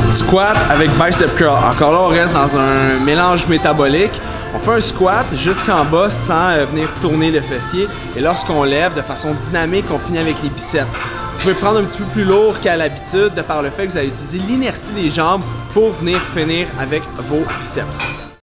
Squat avec bicep curl. Encore là, on reste dans un mélange métabolique. On fait un squat jusqu'en bas sans venir tourner le fessier. Et lorsqu'on lève de façon dynamique, on finit avec les biceps. Vous pouvez prendre un petit peu plus lourd qu'à l'habitude de par le fait que vous allez utiliser l'inertie des jambes pour venir finir avec vos biceps.